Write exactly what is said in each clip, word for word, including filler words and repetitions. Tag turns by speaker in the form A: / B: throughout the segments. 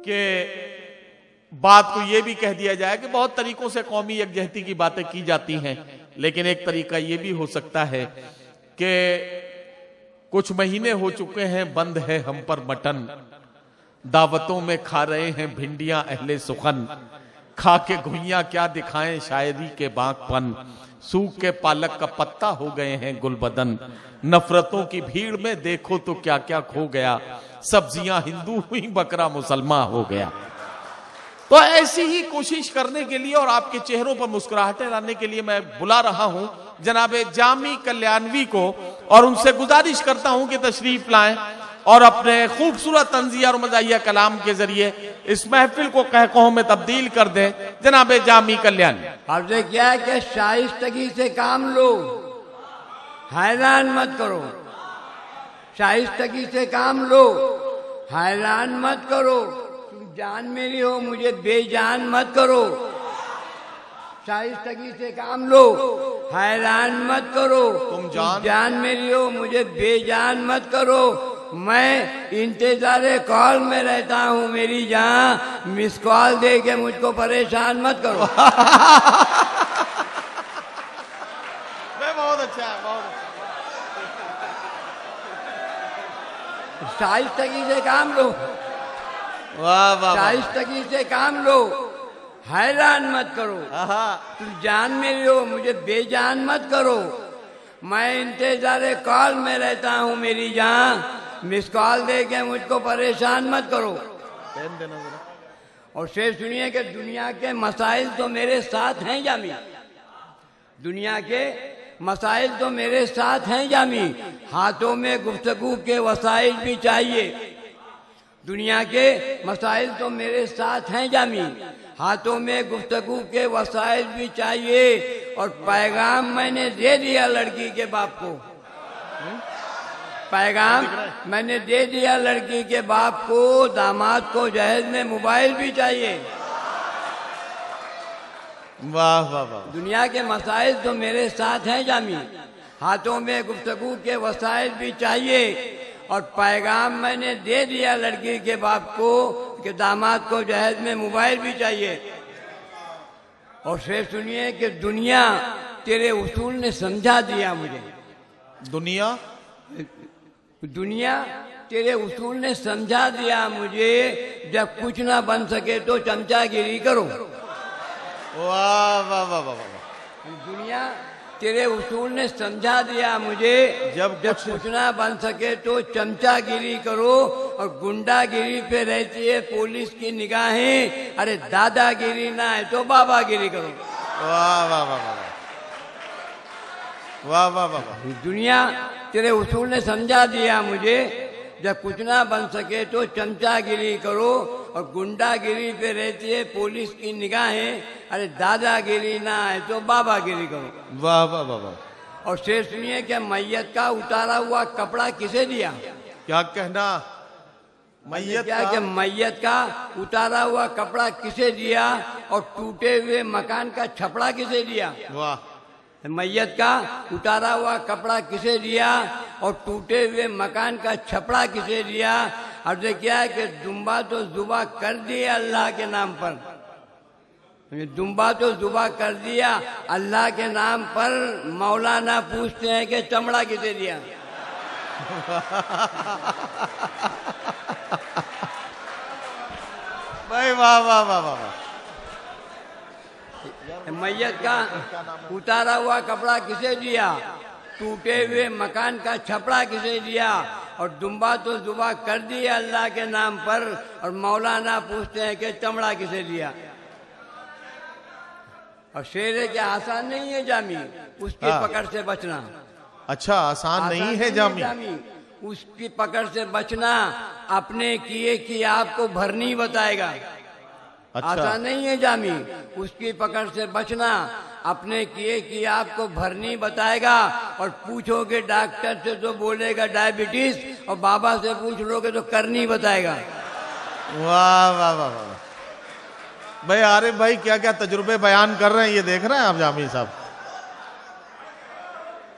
A: कि बात को यह भी कह दिया जाए कि बहुत तरीकों से कौमी यकजहती की बातें की जाती हैं, लेकिन एक तरीका यह भी हो सकता है कि कुछ महीने हो चुके हैं बंद है हम पर मटन, दावतों में खा रहे हैं भिंडियां अहले सुखन, खा के घुइयां क्या दिखाएं शायरी के बागपन, सूख के पालक का पत्ता हो गए हैं गुलबदन, नफरतों की भीड़ में देखो तो क्या क्या खो गया, सब्जियां हिंदू हुई बकरा मुसलमान हो गया। तो ऐसी ही कोशिश करने के लिए और आपके चेहरों पर मुस्कुराहटें लाने के लिए मैं बुला रहा हूं जनाबे जामी कल्याणवी को, और उनसे गुजारिश करता हूं कि तशरीफ लाएं और अपने खूबसूरत तंजिया और मज़ाहिया कलाम के जरिए इस महफिल को कहकहों में तब्दील कर दें। जनाबे जामी कल्याण।
B: आपसे क्या है कि शाइस्तगी से काम लो, हैरान मत करो। शाइस्तगी से काम लो, हैरान मत करो। तुम जान मेरी हो, मुझे बेजान मत करो। शाइस्तगी से काम लो, हैरान मत करो।
A: तुम जान
B: जान मेरी हो, मुझे बेजान मत करो। मैं इंतजारे कॉल में रहता हूँ मेरी जान, मिस कॉल दे के मुझको परेशान मत करो।
A: मैं बहुत अच्छा है, बहुत अच्छा।
B: शाइस्तगी से काम लो,
A: वाह वाह,
B: शाइस्तगी से काम लो, हैरान मत करो। तुम जान मेरी हो, मुझे बेजान मत करो। मैं इंतजारे कॉल में रहता हूँ मेरी जान, मिस कॉल दे के मुझको परेशान मत करो। और शेर सुनिए कि दुनिया के मसाइल तो मेरे साथ हैं जामी, दुनिया के मसाइल तो मेरे साथ हैं जामी, हाथों में गुफ्तगू के वसाइल भी चाहिए। दुनिया के मसाइल तो मेरे साथ हैं जामी, हाथों में गुफ्तगू के वसाइल भी चाहिए। और पैगाम मैंने दे दिया लड़की के बाप को, पैगाम मैंने दे दिया लड़की के बाप को, दामाद को जहेज में मोबाइल भी चाहिए।
A: वाह वाह वाह।
B: दुनिया के मसाइल तो मेरे साथ हैं जामी, हाथों में गुफ्तगू के वसाइल भी चाहिए। और पैगाम मैंने दे दिया लड़की के बाप को कि दामाद को जहेज में मोबाइल भी चाहिए। और फिर सुनिए कि दुनिया तेरे उसूल ने समझा दिया मुझे,
A: दुनिया
B: दुनिया तेरे उसूल ने समझा दिया मुझे, जब कुछ ना बन सके तो चमचागिरी करो।
A: वाह वाह वाह वाह।
B: दुनिया तेरे उसूल ने समझा दिया मुझे,
A: जब
B: जब कुछ ना बन सके तो चमचागिरी करो। और गुंडागिरी पे रहती है पुलिस की निगाहें, अरे दादागिरी ना है तो बाबागिरी करो।
A: वाह वाह वाह वाह वाह वाह वाह वाह।
B: दुनिया तेरे उसूल ने समझा दिया मुझे, जब कुछ ना बन सके तो चमचागिरी करो। और गुंडागिरी पे रहती है पुलिस की निगाहें, अरे दादागिरी ना है तो बाबागिरी करो।
A: वाह वाह वाह वाह।
B: और शेर सुनिए कि मैयत का उतारा हुआ कपड़ा किसे दिया?
A: क्या कहना, मैयत
B: क्या
A: का
B: कि मैयत का उतारा हुआ कपड़ा किसे दिया? और टूटे हुए मकान का छपड़ा किसे दिया?
A: वाह।
B: मैयत का उतारा हुआ कपड़ा किसे दिया? और टूटे हुए मकान का छपड़ा किसे दिया? अब से क्या है कि दुम्बा तो जुबा कर दिया अल्लाह के नाम पर, दुम्बा तो जुबा कर दिया अल्लाह के नाम पर। मौलाना पूछते हैं कि चमड़ा किसे दिया?
A: भाई वाह वाह वाह वाह।
B: मैयत का उतारा हुआ कपड़ा किसे दिया? टूटे हुए मकान का छपड़ा किसे दिया? और दुम्बा तो जुबा कर दिया अल्लाह के नाम पर। और मौलाना पूछते हैं कि चमड़ा किसे दिया? और शेर है कि आसान नहीं है जामी उसकी
A: हाँ।
B: पकड़ से बचना।
A: अच्छा, आसान, आसान नहीं है जामी,
B: जामी उसकी पकड़ से बचना अपने किए कि आपको भरनी बताएगा।
A: अच्छा।
B: आसान नहीं है जामी उसकी पकड़ से बचना, अपने किए कि आपको भरनी बताएगा। और पूछोगे डॉक्टर से तो बोलेगा डायबिटीज, और बाबा से पूछ लोगे तो करनी बताएगा।
A: वाह वाह वाह वाह। भाई आरिफ भाई क्या क्या तजुर्बे बयान कर रहे हैं, ये देख रहे हैं आप जामी साहब।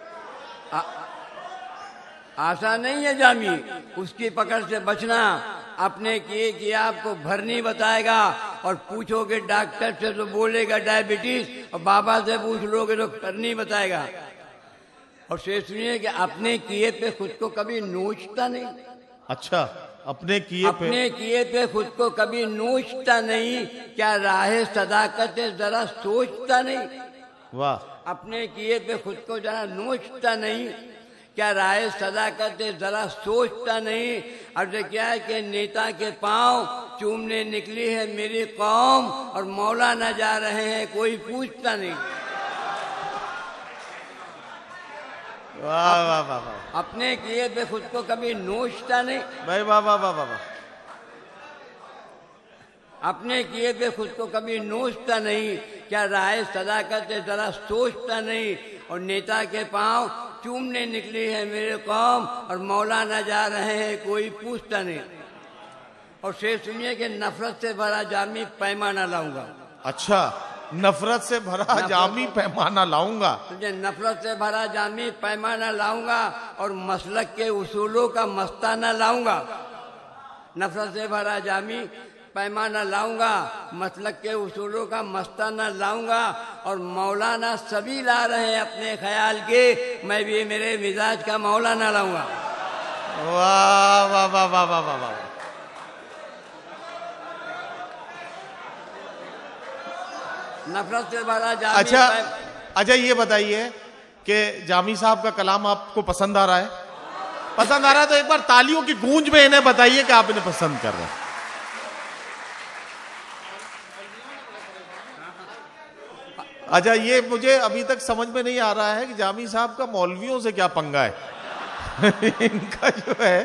B: आसान नहीं है जामी उसकी पकड़ से बचना, अपने किए कि आपको भर नहीं बताएगा, और पूछोगे डॉक्टर से तो बोलेगा डायबिटीज, और बाबा से पूछ लोगे तो कर नहीं बताएगा। और से सुनिए कि अपने किए पे खुद को कभी नोचता नहीं।
A: अच्छा, अपने किए पे
B: अपने किए पे खुद को कभी नोचता नहीं, क्या राहे सदाकत जरा सोचता नहीं।
A: वाह।
B: अपने किए पे खुद को जरा नोचता नहीं, क्या राहे सदाकत जरा सोचता नहीं। अब जो क्या है कि नेता के पांव चूमने निकली है मेरी कौम, और मौलाना जा रहे हैं कोई पूछता नहीं।
A: वाह वाह वाह वाह।
B: अपने किए पे खुद को कभी नोचता नहीं
A: भाई, वाह वाह वाह वाह वाह।
B: अपने किए पे खुद को कभी नोचता नहीं, क्या राय सदाकत जरा सोचता नहीं। और नेता के पांव चूमने निकली है मेरे कौम, और मौलाना जा रहे हैं कोई पूछता नहीं। और शेर सुनिए कि नफरत से भरा जामी पैमाना लाऊंगा।
A: अच्छा, नफरत से भरा जामी पैमाना लाऊंगा।
B: तुझे नफरत से भरा जामी पैमाना लाऊंगा, और मसलक के उसूलों का मस्ताना लाऊंगा। नफरत से भरा जामी पैमाना लाऊंगा, मसलक के उसूलों का मस्ताना लाऊंगा। और मौलाना सभी ला रहे हैं अपने ख्याल के, मैं भी मेरे मिजाज का मौलाना लाऊंगा।
A: वाह वाह वाह वाह वाह वाह वाह।
B: नफरत से भरा जामी।
A: अच्छा अच्छा, ये बताइए कि जामी साहब का कलाम आपको पसंद आ रहा है? पसंद आ रहा है तो एक बार तालियों की गूंज में इन्हें बताइए कि आप इन्हें पसंद कर रहे हैं। अच्छा, ये मुझे अभी तक समझ में नहीं आ रहा है कि जामी साहब का मौलवियों से क्या पंगा है। इनका जो है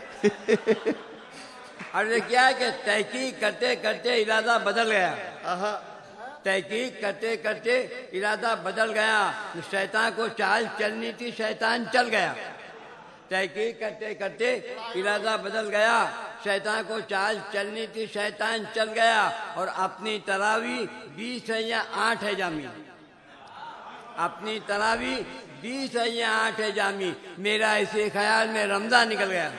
B: अरे क्या है कि तहकीक करते करते इरादा बदल गया। तहकीक करते करते इरादा बदल गया, शैतान को चाल चलनी थी, शैतान चल गया। तहकीक करते करते इरादा बदल गया, शैतान को चाल चलनी थी, शैतान चल गया। और अपनी तरावी बीस है या आठ है जामी, अपनी तरावी बीस है या आठ है जामी। मेरा इसी ख्याल में रमजान निकल गया।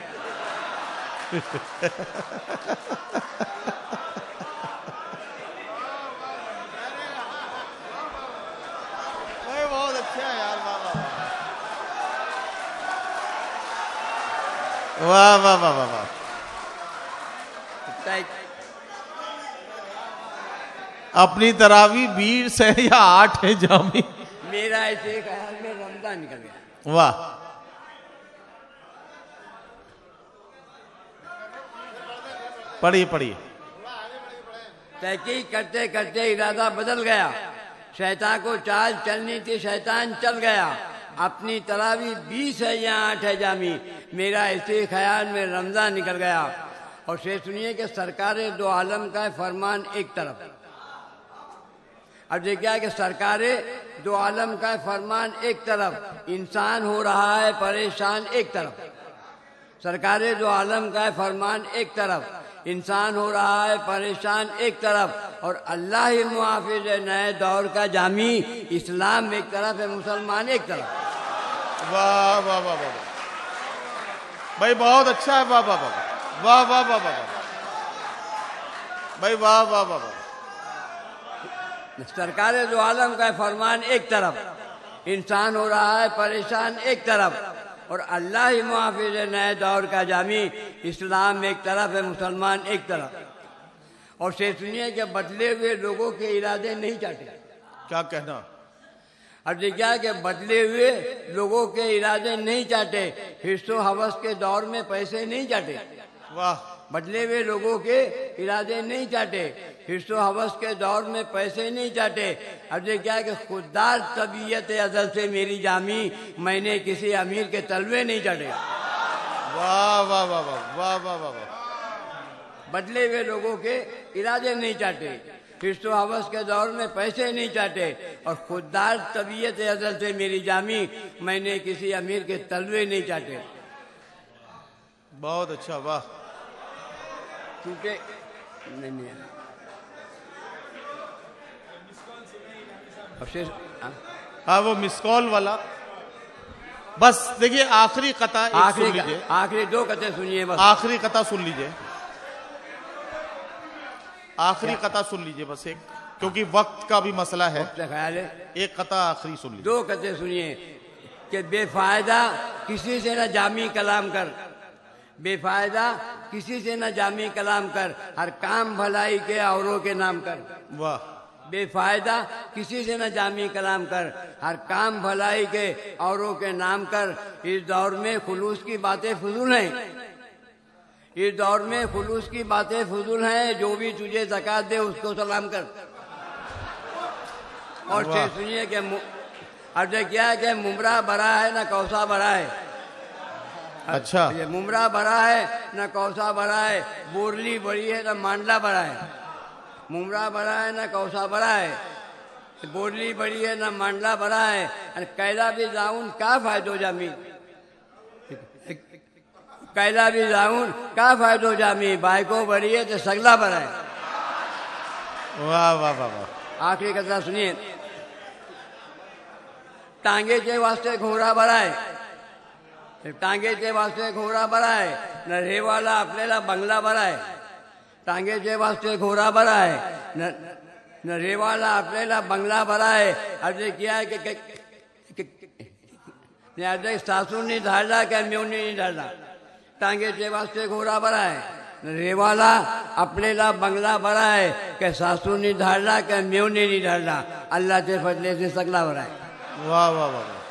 A: बहुत अच्छा है यार। वाह वाह वाह वाह वाह। अपनी तरावी बीस है या आठ है जामी।
B: मेरा ऐसे ख्याल में रमजान निकल गया।
A: वाह। पढ़िए पढ़िए।
B: तहकीक करते करते इरादा बदल गया, शैतान को चाल चलनी थी, शैतान चल गया। अपनी तरावी बीस है या आठ है जामी। मेरा इसी ख्याल में रमजान निकल गया। और से सुनिए कि सरकार दो आलम का फरमान एक तरफ। अब देखिए कि सरकार दो आलम का फरमान एक तरफ, इंसान हो रहा है परेशान एक तरफ। सरकार दो आलम का फरमान एक तरफ, इंसान हो रहा है परेशान एक तरफ। और अल्लाह ही मुहाफिज है नए दौर का जामी, इस्लाम एक तरफ है मुसलमान एक तरफ।
A: वाह वाह वाह वाह भाई, बहुत अच्छा है। वाह वाह वाह वाह वाह वाह वाह भाई, वाह वाह वाह वाह।
B: सरकार दो आलम का फरमान एक तरफ, इंसान हो रहा है परेशान एक तरफ। और अल्लाह ही मुहाफिज है नए दौर का जामी, इस्लाम एक तरफ है मुसलमान एक तरफ। और से सुनिए कि बदले हुए लोगों के इरादे नहीं चाहते।
A: क्या कहना?
B: अब देखिए कि बदले हुए लोगों के इरादे नहीं चाहते, हिस्सों हवस के दौर में पैसे नहीं चाहते।
A: वाह।
B: बदले हुए लोगों के इरादे नहीं चाहते, हिस्सों हवस के दौर में पैसे नहीं चाहते। अब देखिए कि खुददार तबीयत अज़ल से मेरी जामी, मैंने किसी अमीर के तलवे नहीं चाटे।
A: वाह वाह वाह वाह वाह वाह वाह वाह।
B: बदले हुए लोगों के इरादे नहीं चाहते, हिस्सों हवस के दौर में पैसे नहीं चाहते। और खुददार तबीयत अज़ल से मेरी जामी, मैंने किसी अमीर के तलवे नहीं चाहते।
A: बहुत अच्छा। वाह।
B: क्योंकि नहीं नहीं
A: हाँ, वो मिस कॉल वाला। बस देखिए, आखिरी कता एक सुन लीजिए।
B: आखिरी दो कते सुनिए बस।
A: आखिरी कता सुन लीजिए। आखिरी कता सुन लीजिए बस एक, क्योंकि वक्त का भी मसला है।
B: ख्याल है
A: एक कता आखिरी सुन लीजिए।
B: दो कते सुनिए कि बेफायदा किसी से न जामी कलाम कर, बेफायदा किसी से न जामी कलाम कर, हर काम भलाई के औरों के नाम कर।
A: वाह।
B: बेफायदा किसी से न जामी कलाम कर, हर काम भलाई के औरों के नाम कर। इस दौर में खुलूस की बातें फजूल हैं, इस दौर में खुलूस की बातें फजूल हैं। जो भी तुझे ज़कात दे उसको सलाम कर। और से सुनिए कि अर्ज क्या है कि मुमरा बड़ा है न कौसा बड़ा है।
A: अच्छा,
B: ये मुमरा बड़ा है न कौसा बड़ा है, बोरली बड़ी है न मांडला बड़ा है। मुमरा बड़ा है न कौसा बड़ा है, बोरली बड़ी है न मांडला बड़ा है। कैला भी जाऊन का फायदो जामी, कैला भी जाऊन का फायदो जामी, बाइको बड़ी है तो सगला बड़ा है।
A: वाह वाह वाह वाह।
B: आखिरी कथा सुनिए। टांगे के वास्ते घोड़ा बड़ा है, टांगे के वास्ते घोड़ा बड़ा है, न रेवाला आपल्याला बंगला बड़ा है। टांगे के वास्ते घोड़ा बड़ा है, न न रेवाला आपल्याला बंगला बड़ा है। अर्ज किया है कि अर्ज सासूनी धारला क्या मेवनी नहीं धारला। टांगे के वास्ते घोड़ा बड़ा है, न रेवाला आपल्याला बंगला बड़ा है, क्या सासूनी धारला क्या मेवनी नहीं धारला। अल्लाह के फजले से सगला बड़ा है।
A: वाह वाह वाह।